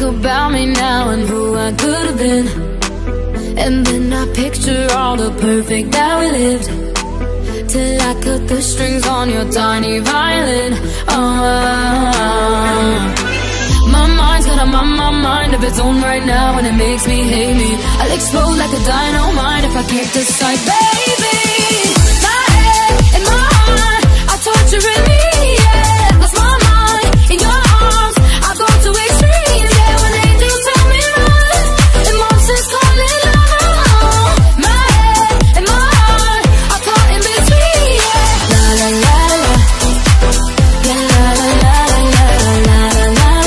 think about me now and who I could have been, and then I picture all the perfect that we lived, till I cut the strings on your tiny violin. My mind's got a mind of its own right now, and it makes me hate me. I'll explode like a dynamite if I can't decide, baby. My head and my heart are torturing me, yeah. Lost my mind in your arms, I go to extremes, yeah. When angels tell me run, and monsters call it love. My head and my heart are caught in between, yeah. La la la la, yeah, la la la la la la la la.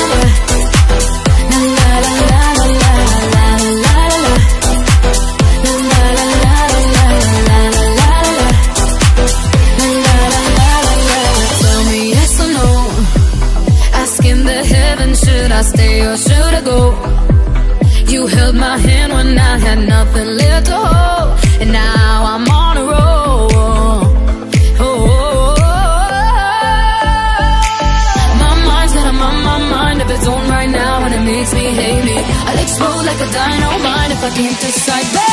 Should I stay or should I go? You held my hand when I had nothing left to hold, and now I'm on a roll. My mind's got a mind of its own right now, and it makes me hate me. I'll explode like a dynamite if I can't decide.